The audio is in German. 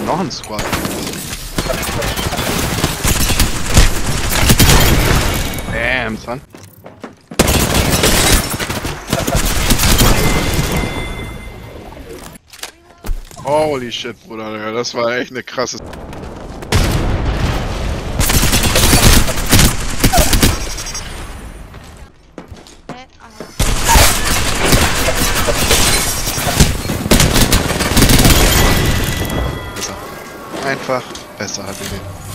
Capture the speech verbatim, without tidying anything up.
noch ein Squad. Bam, son. Holy shit, Bruder, das war echt eine krasse... Besser. Einfach besser hat er den.